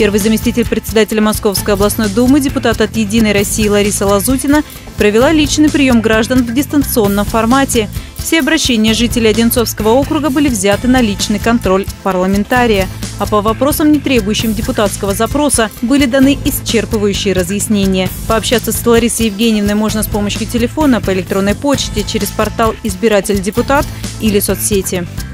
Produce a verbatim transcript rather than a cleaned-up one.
Первый заместитель председателя Московской областной думы, депутат от «Единой России» Лариса Лазутина провела личный прием граждан в дистанционном формате. Все обращения жителей Одинцовского округа были взяты на личный контроль парламентария. А по вопросам, не требующим депутатского запроса, были даны исчерпывающие разъяснения. Пообщаться с Ларисой Евгеньевной можно с помощью телефона, по электронной почте, через портал «Избиратель-депутат» или соцсети.